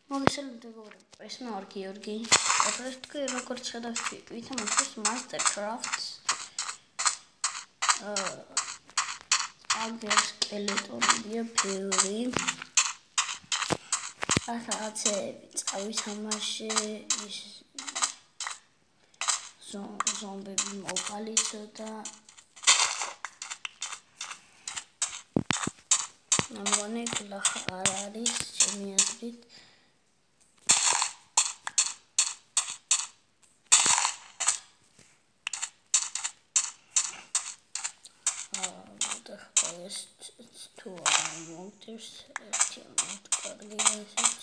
მოგესალმებით მეგობრებო, ეს მე ვარ გიორგი. დღეს თქვი როგორც შედავთ ვითამაშოს Mastercraft. აგერ სკელეტონებია ბევრი. რაღაცეები წავითამაშე, ის ზომბები მოვყალიცო. მგონი გლახა არ არის ჩემი აზრით. ეს თუ არ მომწევს ერთი ამით კარგი ესეც.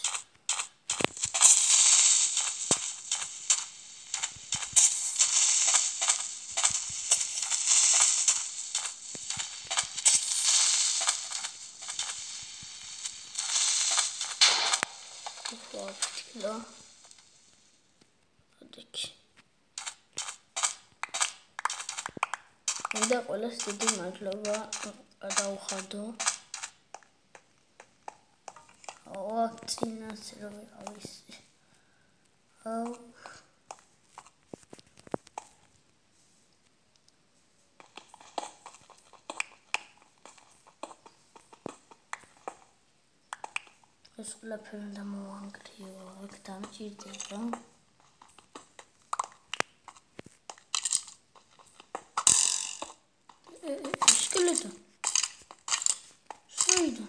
Lo odeki და ყველას დიდი მადლობა გადაუხადო. წინას რო ვიყავის. ეს ყველაფერი დამოვანგრიო, აქ დამჭირდება. Skeleton. Sorry.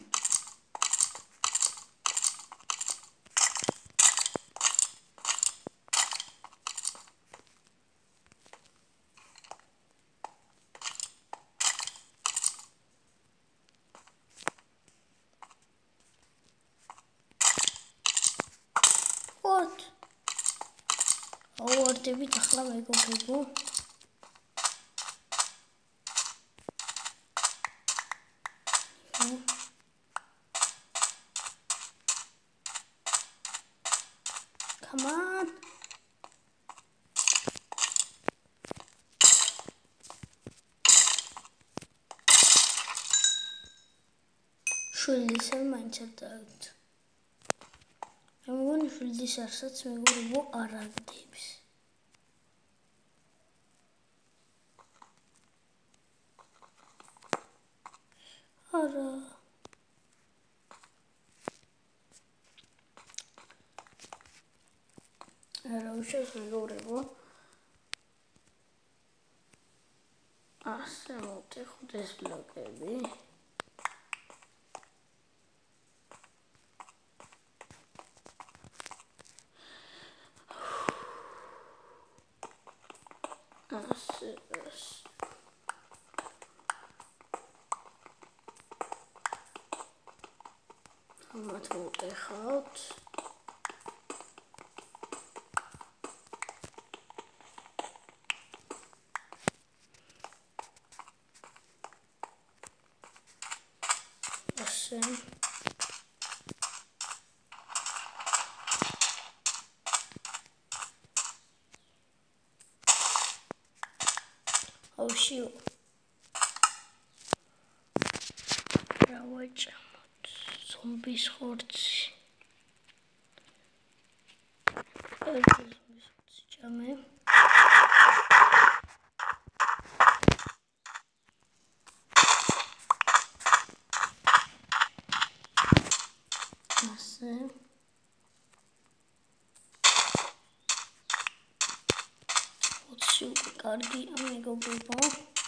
What? Oh, David, ახლა მეგობრებო. Come on. Şuldisem mançatat. Ramon şuldis arsat meguru bu aragdebis. Ara. Უშავს მეგობრებო. ასე მოვტეხოთ ეს ბლოკები. ასე ამათ მოვტეხოთ. Oh shoot. Rawatch zombies hortsi. Jame. Nasıl? Კარგი მეგობრებო.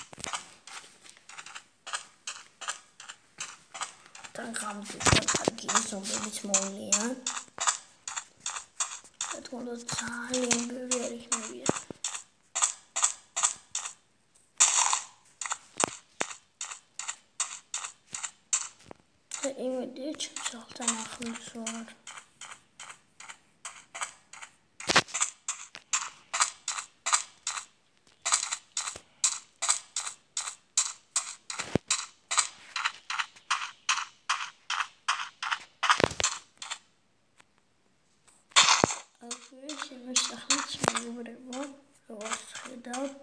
Თან კარგი ზომბებიც მოვლიან. თქონდა ძალიან ბევრი არიხნებია. და იმედი ჩემთან ახლოს ვარ. შემოსახლიც მეგობრებო, როგორც ხედავთ,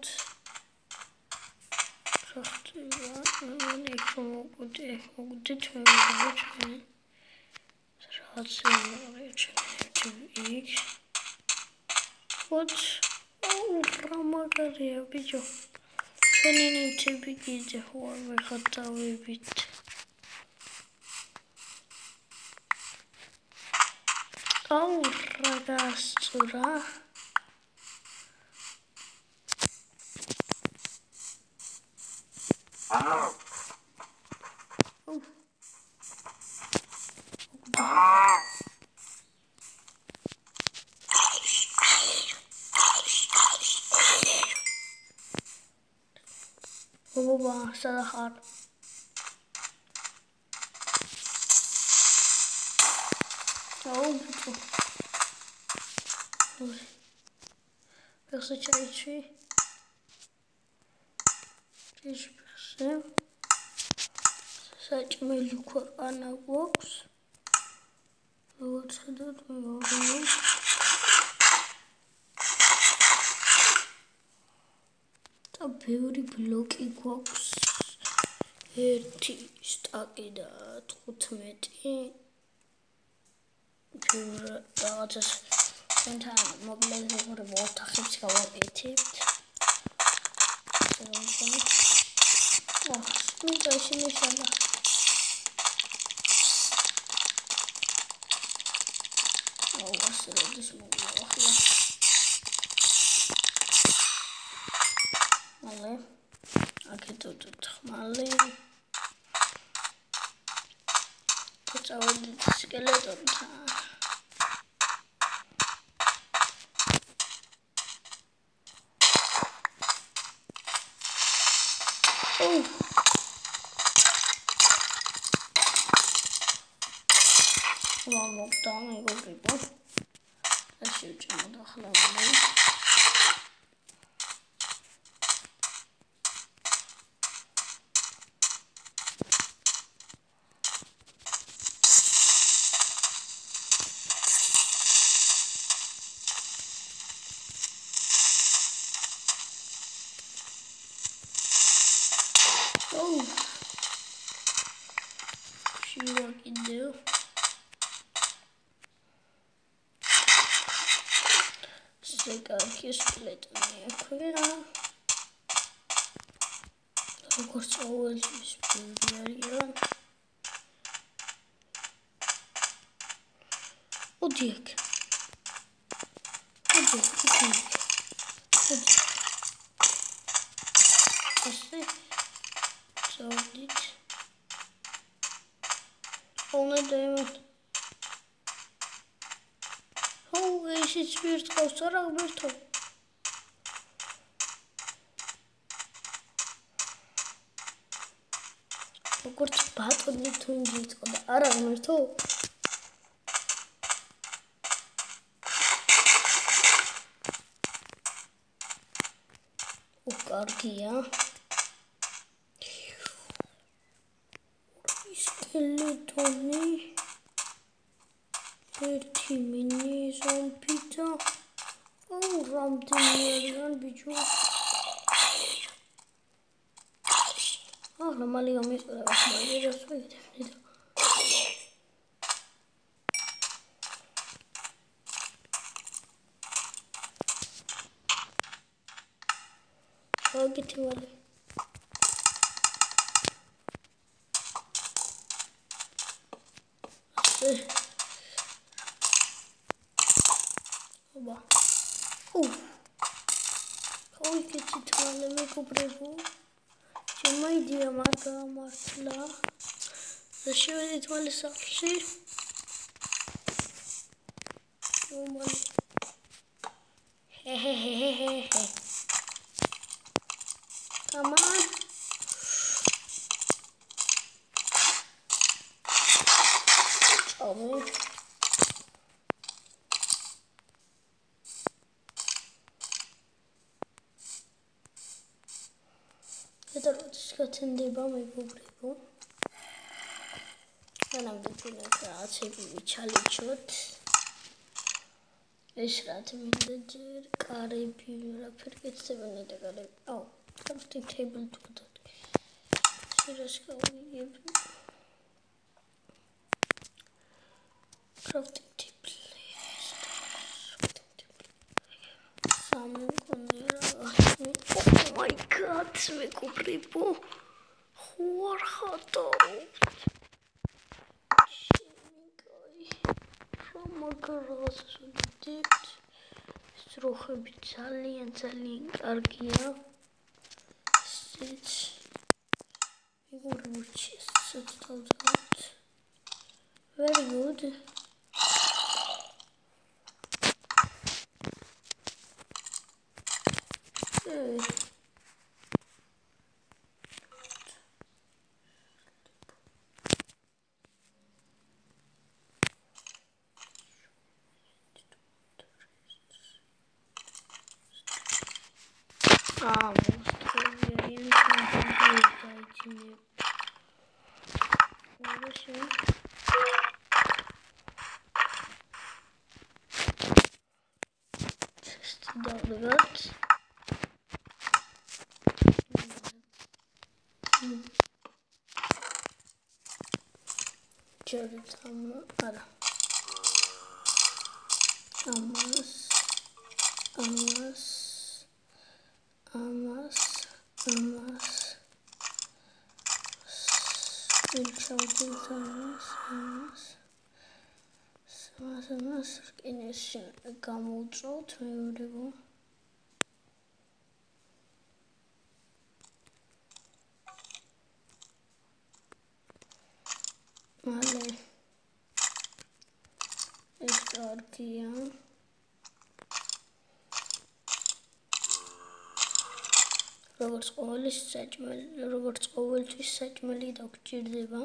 მოგვიდეთ მეგობრებო, რაღაც TV. What? Oh, Ramagaria, bicho. Chonini TV gide hoa vekatawe bit. Oh, ragastura. Oh. Baba, Sadahar. Oh, perso çay. Perso. Saç melukur ana box. What's that? The beauty block equals 1 სტაკი და 15 რაღაცას ჩვენთან მოკლედ როგორ ოთახებს გავაკეთებთ. მინდა შემიშალა. ვასროდის მოგვა ახლა. მალე აკეთებთ ხმალი. წავედით სკელეტონთან. მოგდა მეგობრებო. და შევჭამოთ ახლა მალე. What you do? Stick out his split on the aquarium. Of course, always use here. Oh, dick. So did only diamond. Oh, is it weird? Oh, sorry, Alberto. Of course, bad on the twinges on the Alberto. Gargia Skeletoni 30 minis on pizza. Oh, Ramdinian bicho. Oh, normally I'm just wait. I'll get to it. Oh, how we get to the make up bravo? My dear Marga Martla. The show it will see. Oh my. Hey. Come on. Oh. Let's get in the bomb. And I'm the junior class. We challenge it. It's not in the jar. Caribbean. Forget 7 days. Oh. Crafting table to that. Serious going crafting table. God, მეგობრებო, ხო არ ხატავთ. რა მაგრას ვიდეთ. სროხები ძალიან კარგია. ესეც მეგობრებო, ესეც დავწეროთ. Very good. გამოვწოთ მეურვებო. მალე ეს კარგია. როგორც ყოველთვის საჭმელი დაგჭირდება.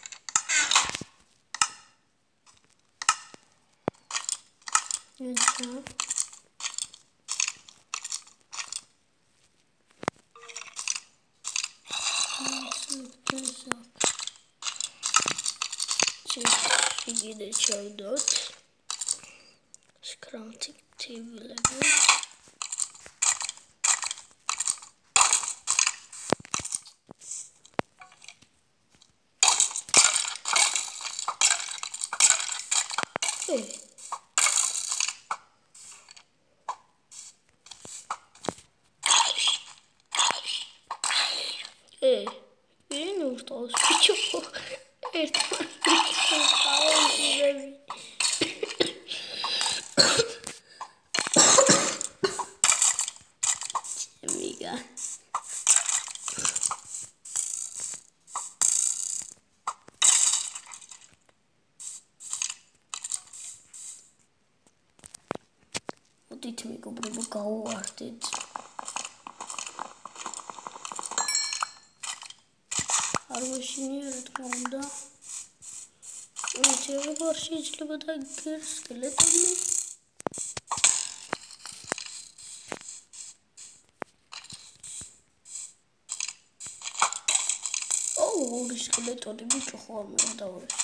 ჩავდოთ crafting table. Beni ortası çok Dite megobrebo გავუვარდეთ. არ ვეშინია რა თქმა უნდა. შეიძლება შეიძლება დაიგერ სკელეტონი. ორი სკელეტონი ბიჭო ხო ამერა დავეშით.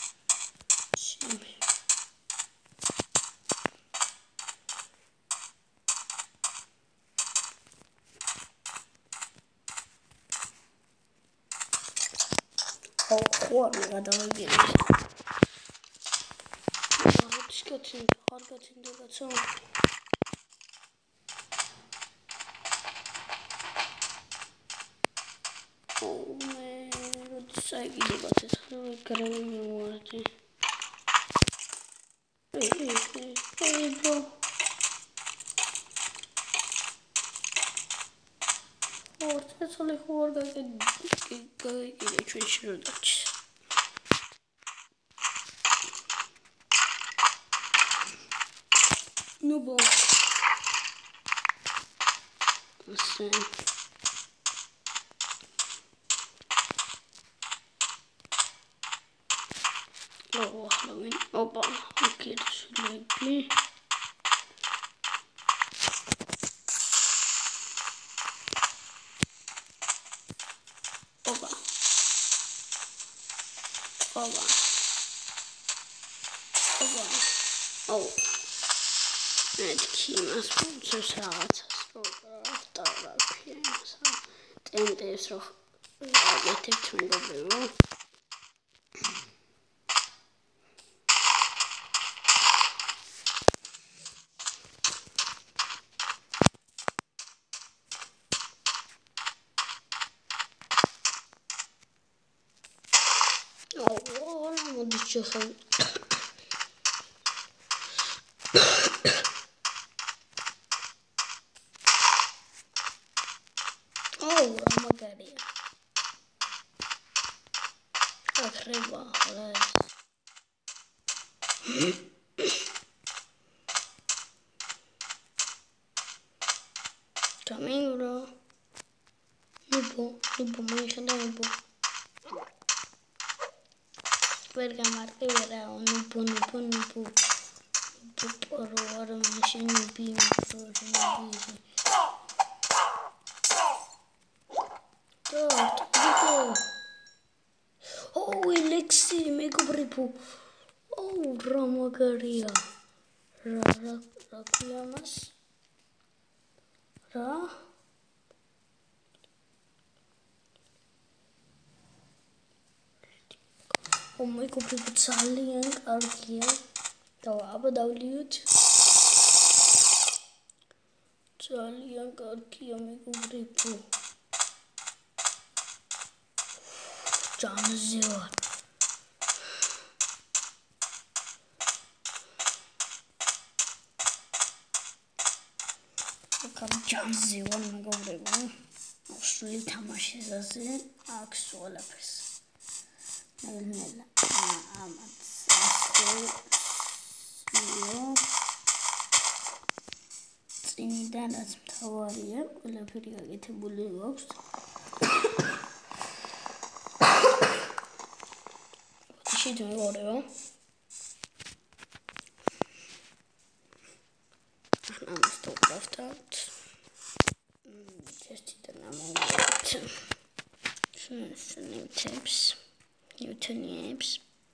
What we got on again. Let's get into that song. Oh man, what's I give about this? How I got it. Hey, bro. Oh, that's only four guys get No ball. Listen. Oh, Halloween. Oh, ball. Okay, this should be. Oh. Net kimas sponsors hat after appearance. And there's a negative twin of the room. Чехов. Oh, Ramagaria. Arriba, joder. Também, bro. Nubo, muy gente nubo. Verga, marca y verá, nubo. Por ahora me hice nubi. Oh, elixir, mega bripo. Oh, Ramagaria. Raklamas. Oh, mega bripo Zaliang Arkia. Tawaba Dawliut. Zaliang Arkia, mega bripo. Janzior. Janzior, mega bripo. Australia Tamashes as in Axola Press. Nella წინიდან რაც მთავარია, ყველაფერი გაკეთებული აქვს. შეიძლება მეგობრებო. ამას დავკრავთ. Tested and I'm new tips, Newton apps.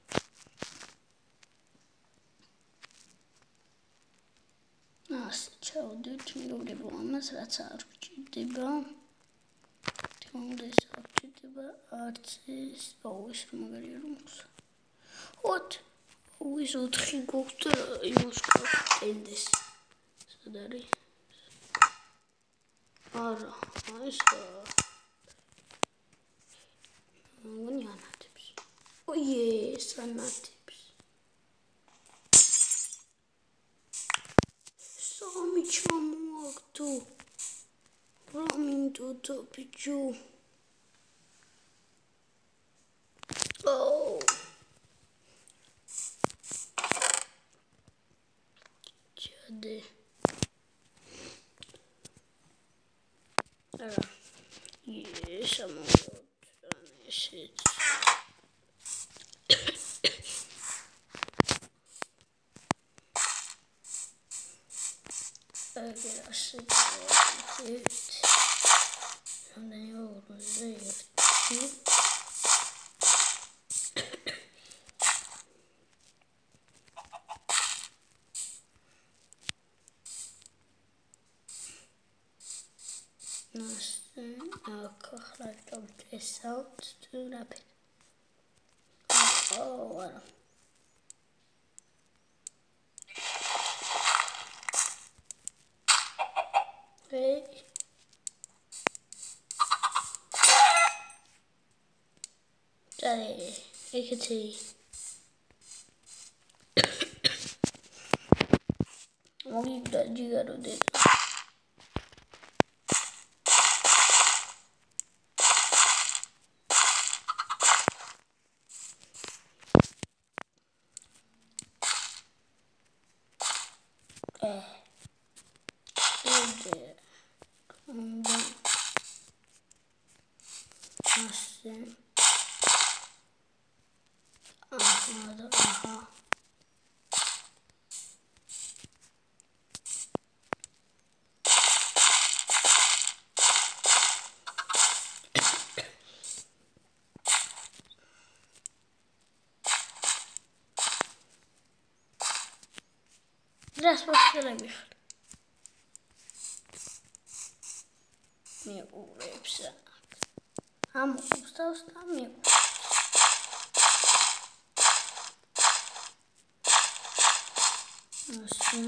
Ჩავდით მეგობრებო ამას რაც არ გჭირდება. თუნდაც არ გჭირდება არც ეს. ის მაგარია რომ აქვს. What? ის 4 გვაქვს და იმას გავკეთდეს. სად არის? არა, ეს მგონი ანათებს. yes, ანათებს. სამი ჩამოაგდო. რამინდო და ბიჭო. Oh. Ჩადე. Yes, I'm on shit. Okay, I should do it. And then you're there. I'll dump this out to rapid. Oh, well. Hey. Daddy, you can see. What you gotta do? Teraz postrzelę ich. Nie ulepszę. A mógł został tam nie. Właśnie.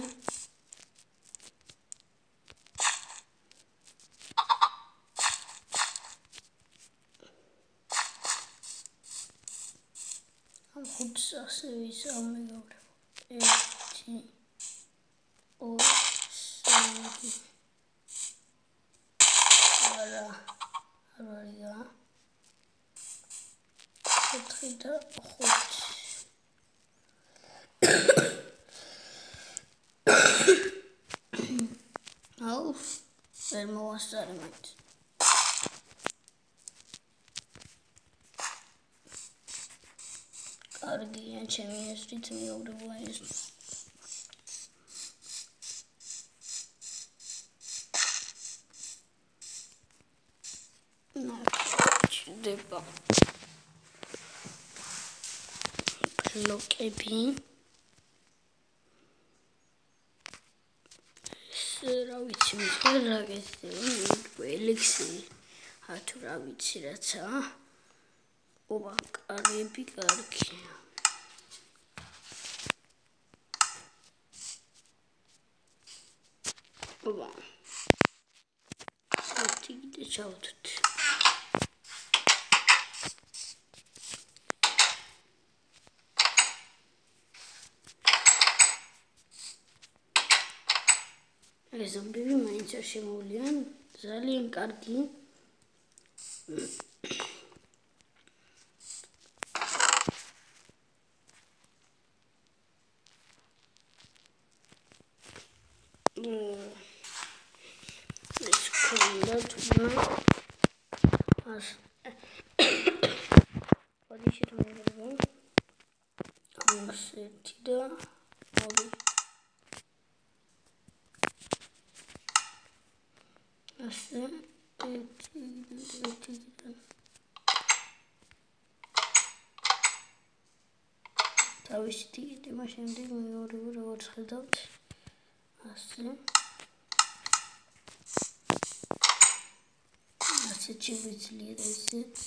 Am goed ასე ვისამე გავრევ. 1 2 3 არა არია 4 და 5 აუ ვერ მოვასწრებთ კარგია ჩემი აზრით მეუღლეა ეს ჩდება ბლოკები რა ვიცი რა გესწრები ელექსირი თუ რა ვიცი რაცა ობა კარები კარგია ობა სათიგდე ჩავთვით ეს ზომბები მაინც არ შემოვლიან ძალიან კარგი ეს კონდა თუნა ას პოდიში თუმრებო ასეთი და ორი ასე ერთი თავისი ტიკეტი შემდეგ მეორე როგორც ხედავთ ასე ასეთი ვიცლია ესეც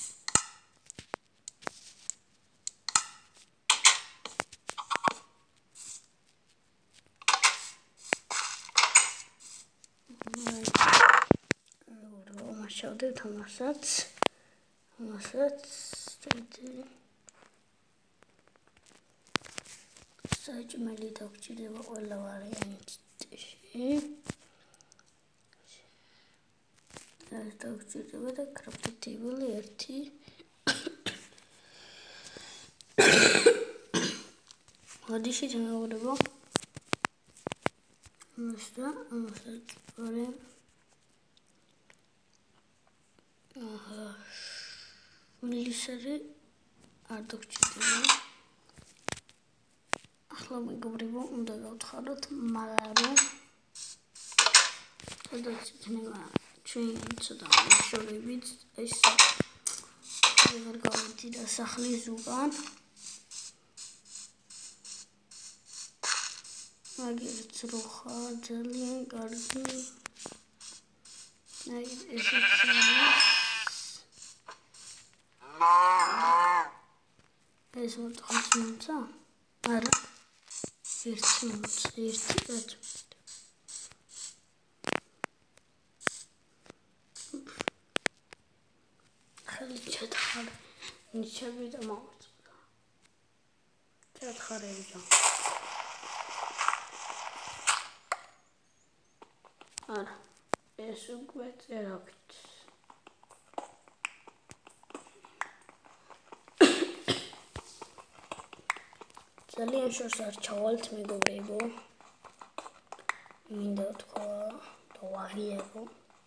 შევდებ თამასაც საჭმელი დაგჭირდება ყველა ვარიანტში ეს დაგჭირდება და კრაფტებული 1 მოდიშით მეუღლებო ამასაც ვარე ვილისარი არ დაგჭირდება ახლა მეგობრებო უნდა გავთხაროთ მაგრამ სადაც იქნება ჩვენ ცოტა შორებით ეს აღარ გავიდი და სახლის უკან მაგერც რო ხარ ძალიან კარგი აი ეს მოწონს არა ერთი ხელი ჩათხარ ნიჩები და მოვაწოდა ჩათხარებდა არა ეს უკვე წერავთ ძალიან შორს არ ჩავალთ მეგობრებო მინდა თქვა და ვაღიებო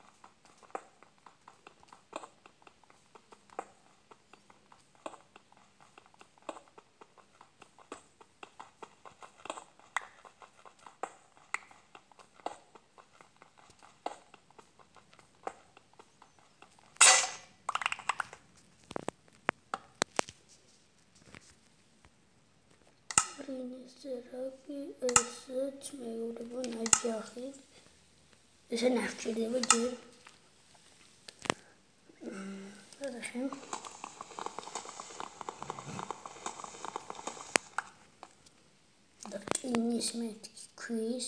Seragi esat meurebo najahi ese nafçıdeva gir bakayım dakini ismet quiz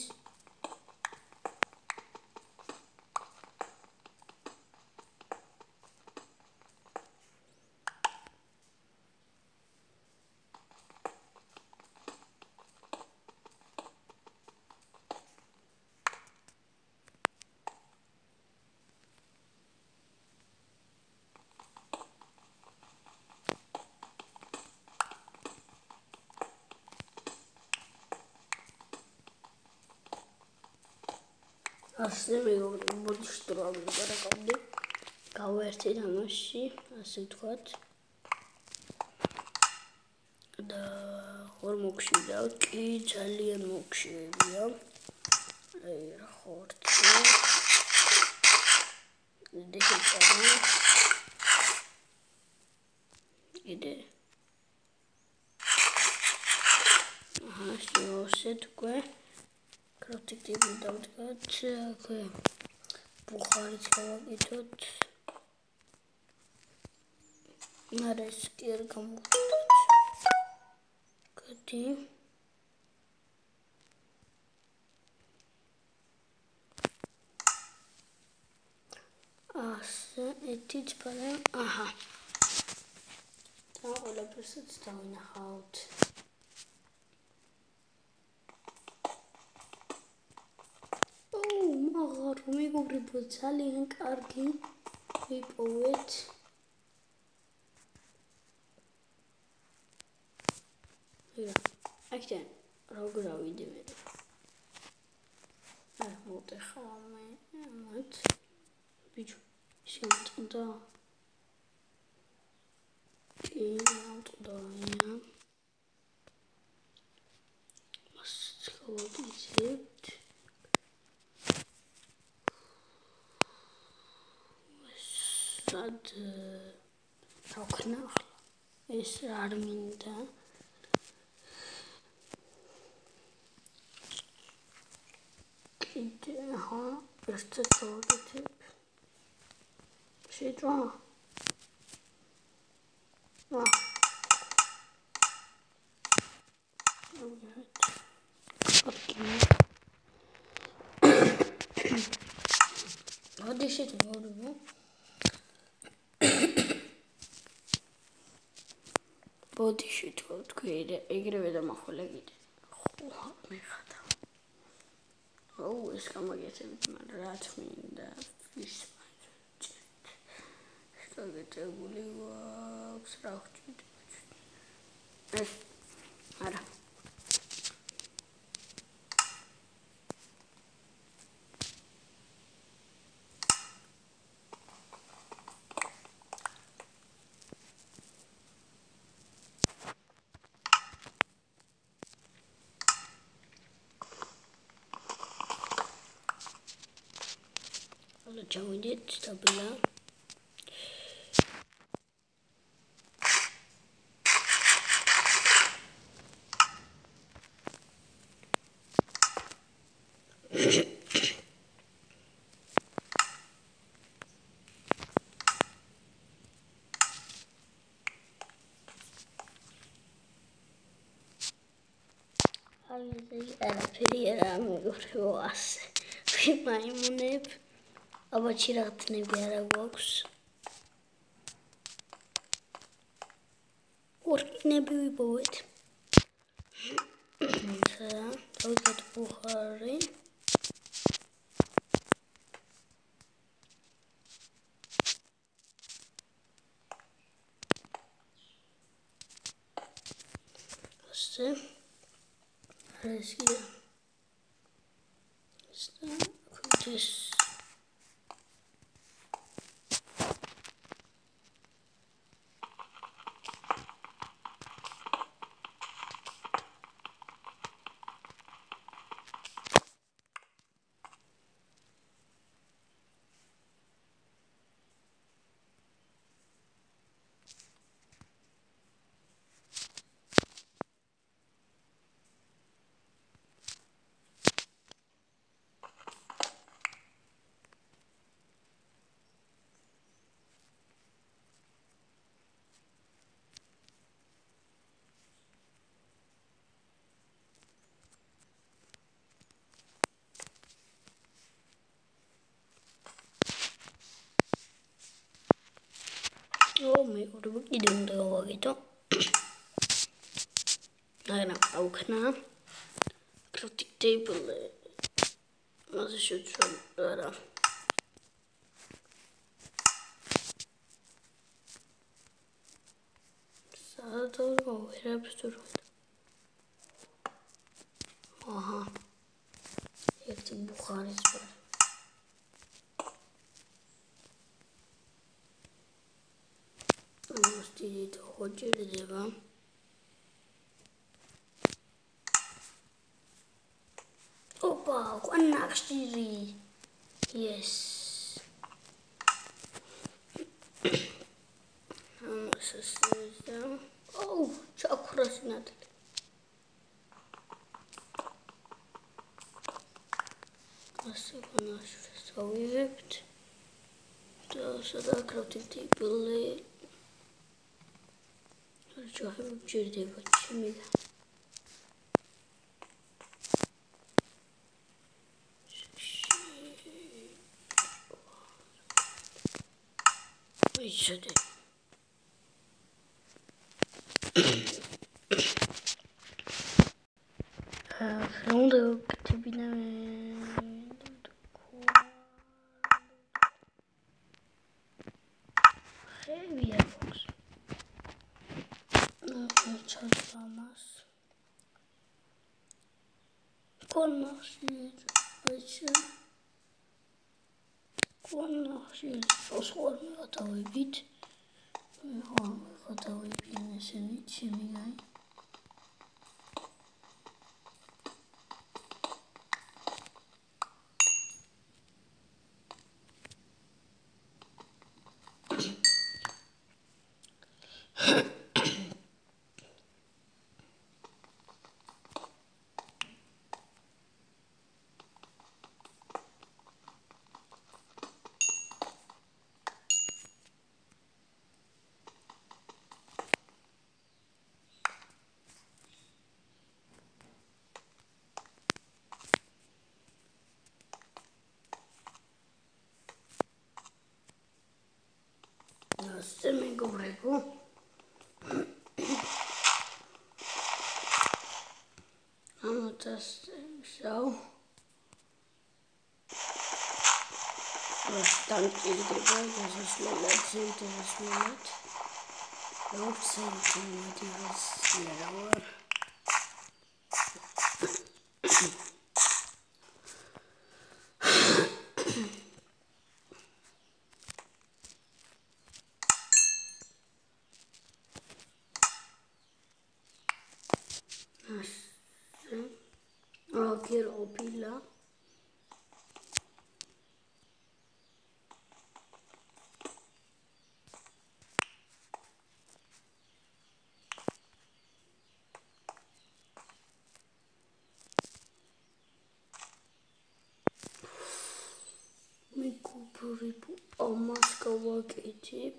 ასე მეგობრებო, ბოდიშ დრო ამიგარაკავდი. გავერთი ამაში, ასე ვთქვათ. და ხორ მოგშვიდა, კი ძალიან მოგშვებია. აი რა ხორცი. დეშეჭამა. იდე. შევავსეთ უკვე. კრაფტინგი დავდგათ, აქვე ბუხარიც გავაკეთოთ. არა ეს კი არ გამოვხდათ. გადი. ასე ეთიც პარა. აჰა. და ყველაფერსაც დავინახავთ. მაგარ მეგობრებო, ძალიან კარგი ვიპოვეთ. აქედან როგორ ავიდე მე? მოტეხა მე ამათ. ბიჭო, შემწყდა. კი, მოტყდაია. მას გავაკეთებთ. სად თავქნა ეს არ მინდა. კიდე ხა ერთად გავაკეთებ. შეჭვა. Hadi şey oldu bu. Body shoot oldu kıydı. Egre de mahvola gitti. Oha ne kadar. Oh eskama getirdim. Rahat mıyım da. Fiş. Что это было? Сразу чуть. Ара. Çavudet tabela. Era periera migoreo ase. Maimuneb. Აბა ჩირაღთნები არა გვაქვს. ორკინები ვიპოვეთ. დავდგათ ბუხარი. ასე. ეს კი. ეს მე ყურებ კიდე უნდა გავაკეთო. არა, აუქნა. crafting table. მასე შეცვალ არა. სადავ ვერაფერს თუ აჰა. ერთი ბუხარის ვარ. ოჯერდება. ოპა, ყანახშირი. Yes. ამასასწრდა. ოუ, ჩაქრას ნატლი. ასე ყანახშირს ავიღებთ. და სადაკრავთ ტიპლე. ჯოხები გჯერდება ჩემიდან. ვიჩოდე. უნდა ვკეთებინა ხევი აქვს. ჩასამას. კონახშირი. კონახშირი. ოსხوار მიღატავებით. მიღატავები ესენი ჩემიგან. ასე მეგობრებო. ამათას ვისაუ. დამჭირდება გასასვლელად, ზემდასვლელად. როგორც მოდიას ვერავარ. Rocker opila. მეგობრებო, ამას გავაკეთებ.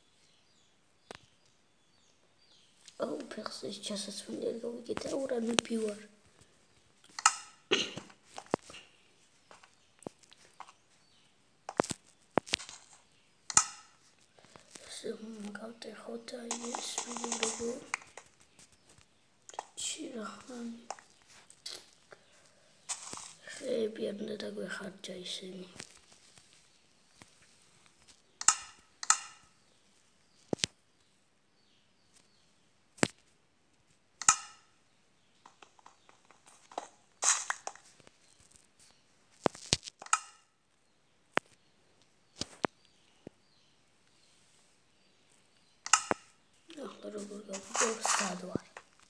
აუ, ფეხს ეს ჩასასვლელი გავიკეთე, რა მიფივარ. გავტეხოთ აი ეს მეგობრებო. ჩირახანი. ხეები არ უნდა დაგვეხარჯა ისინი. როგორ გავიგებ სად ვარ.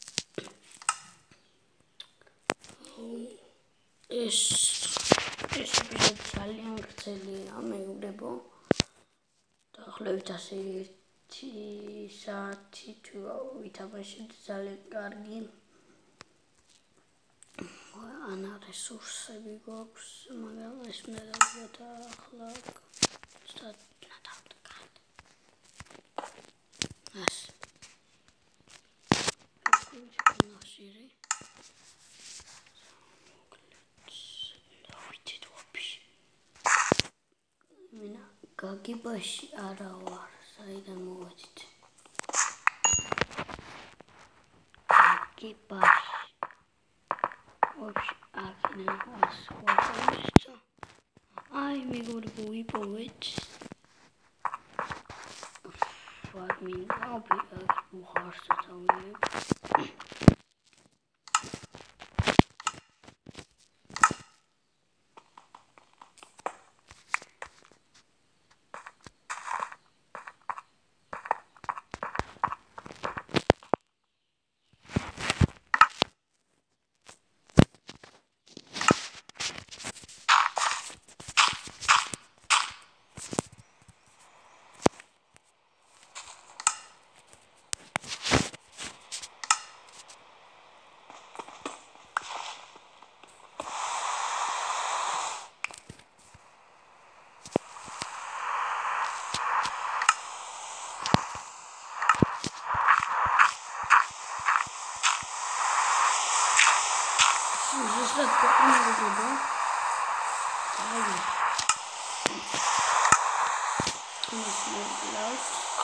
ეს ეპიზოდი ძალიან გრძელია მეგობრებო. დაახლოებით ასე 1 საათი თუ ვითამაშეთ ძალიან კარგი. ანა რესურსები გვაქვს, მაგრამ ეს უნდა დავდახლა სტატ ნატავდკად. ეს ნახშირი. მინა გაგიბაში არა ვარ, საიდან მოვედით. გაგიბაში. вообще აქედან ასვლა. აი მეგობრებო, ვიპოვეთ. ვარ მინდა უხარს დავიღებ. მეგობრებო. აი. ეს მოვკლავთ.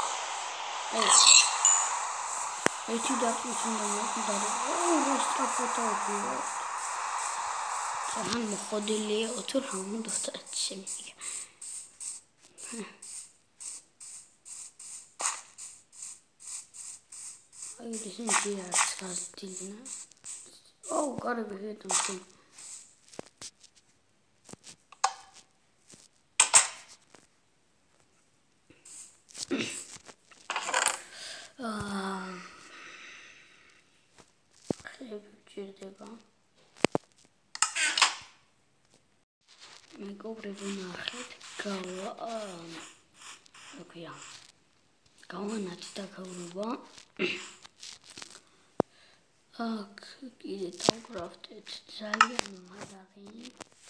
ერთი დაკვის უნდა მოკიდარო. რა სწრაფოთა ვიყო. ძალიან მოხდილია თუ რა უნდა შემიგე. აი ისინი ჯერაც გასtildeნა. კარები հետո ჭირდება. მეგობრებო ნახეთ, გავანაცდა გავრობა. აქ კიდე დავკრავდეთ ძალიან მაგარი.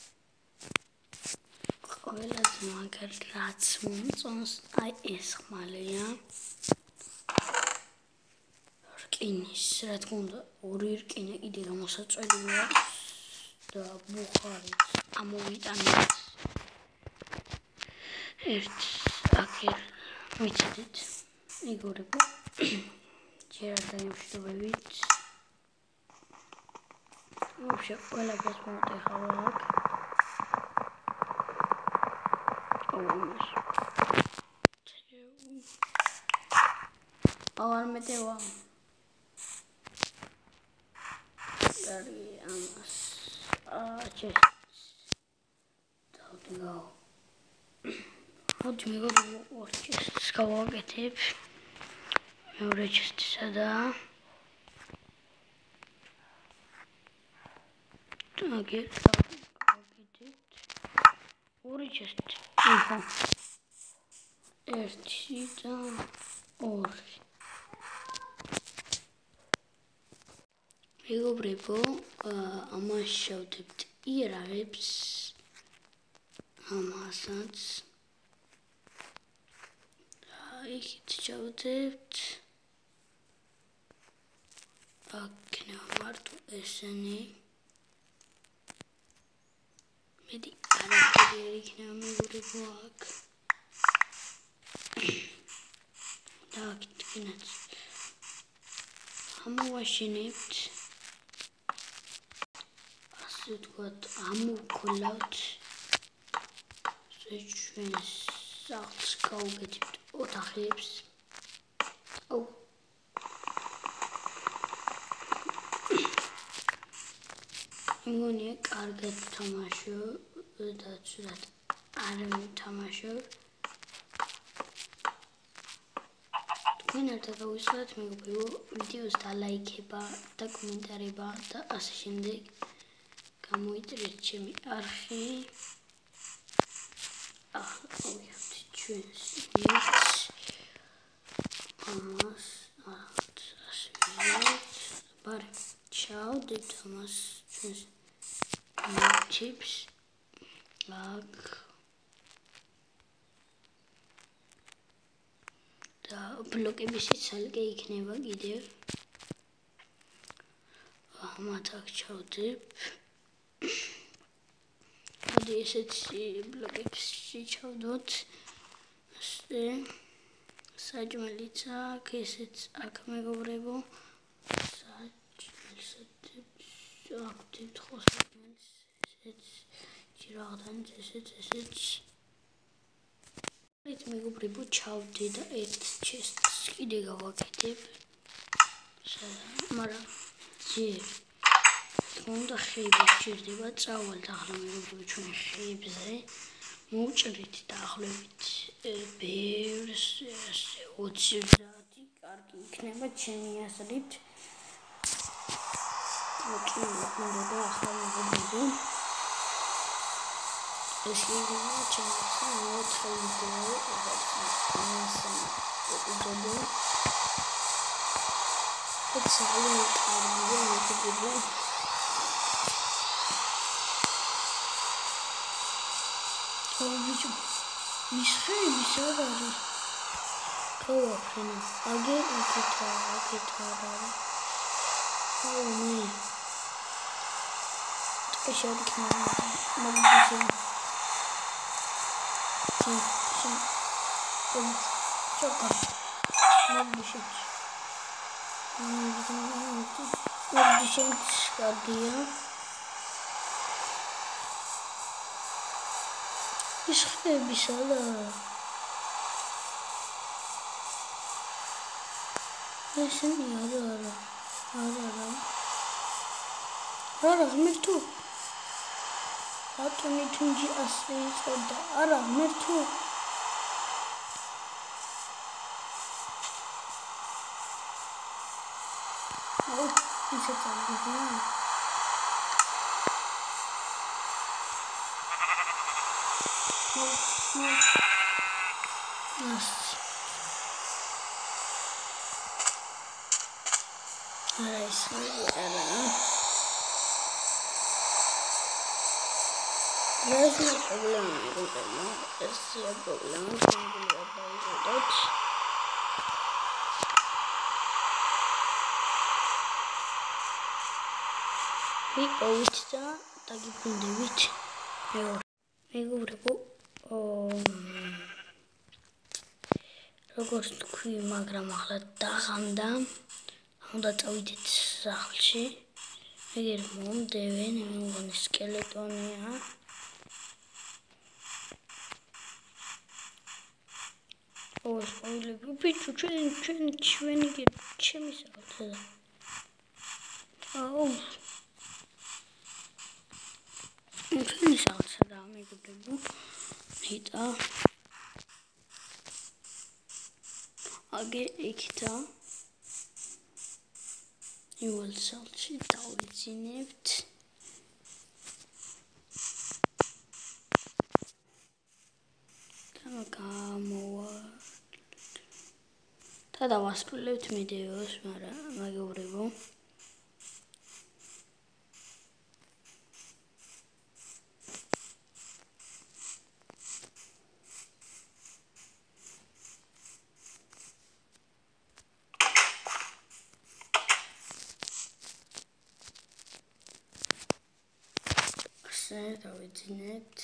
ყველაზე მაგარი რაც მომწონს, აი ეს ხმალია. რკინის, რა თქმა უნდა, ორი რკინა კიდე გამოსაწვევია და ბუხარით ამოვიტანეთ. ერთ აქერ მიცდით, მეგობრებო. ჯერ არ დაიმშვიდობებით. вообще ყველაფერს მოვტეხავ აქ. არ მეტევა. Dari amas. Just დავდგავ. მოდი მეგობრებო, just გავაკეთებ. მეორე just სადაა. აგერ გავაკეთეთ. ორი just. ახლა. ერთი და ორი. მეგობრებო, ამაშავდებთ იერაღებს. ამასაც. იქით ჩავდებთ. აქ მარტო ესენი. მედი არაფერი არ იქნება მეგობრებო აქ. და აქ თქვენაც ამოვაშენებთ. ასე ვთქვათ, ამოვქოლავთ. ჩვენს სახლს გავუკეთებთ ოთახებს. მგონია კარგად ვთამაშობ და ცუდად არ ვთამაშობ. თქვენ ერთად გავისურვებთ მეგობრებო, ვიდეოს დალაიქება და კომენტარება და ასე შემდეგ. გამოიწერეთ ჩემი არხი. ავიღებთ ჩვენს ნეტს. ამას ასე ვიღებთ. ბარე, ჩავდებთ ამას ჩვენს ნეტებს. აქ და ბლოკებიც ცალკე იქნება კიდევ. ამათ აქ ჩავდებ. მოდი ესეც ბლოკებს ჩავდოთ. ასე საჭმელიც აქ, ესეც აქ მეგობრებო. საჭმელს აქ ხო საჭმელს. ესეც ჯირაღდანიც ესეც. ეს მეგობრებო ჩავდე და ერთ ჩესტს კიდე გავაკეთებ. მაგრამ ჯერ უნდა ხეები სჭირდება, წავალთ ახლა მეგობრებო ჩვენ ხეებზე. მოვჭრით დაახლოებით ბევრს 20-30 კარგი იქნება ჩემი აზრით. მოვჭრით და ახლა მეგობრებო ეს იგი ჩემს 4 ვიდეო უძებო. ეს ძალიან კარგია მეგობრებო. მის ხეების არ არის. გავაფრენა. აგერ იქით არ არის. მე اشارك معنا شكرا ما çıkardı ya. İş bir şeyler. Ben seni ara Mirtu. Hatta ikinci asrı sonra ara Mirtu. Oh, bisa cantik ya. Nasıl? Es un problema, es el problema con и получится так и подивить его როგორც თქვი, მაგრამ ახლა დაღამდა. უნდა წავიდეთ სახლში. ეგერ მომდევენ, მე მგონი სკელეტონია. ოს ოილები, ბიჭო, ჩვენი ჩემი სახლი. აუ. ჩვენი სახლი სადაა მეგობრებო? იტა Age ekta yol salçı davetinept tamam tada vaspulept videos მაგებრებო დავიძინეთ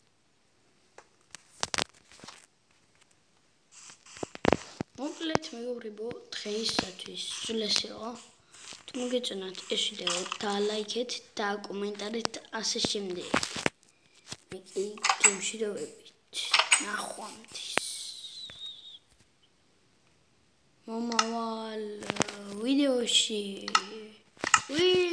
მოკლედ მეგობრებო დღეისათვის სულ ეს იყო თუ მოგეწონათ ეს ვიდეო დალაიქეთ და კომენტარით ასე შემდეგ მე კი გემშვიდობებით ნახვამდის მომავალ ვიდეოში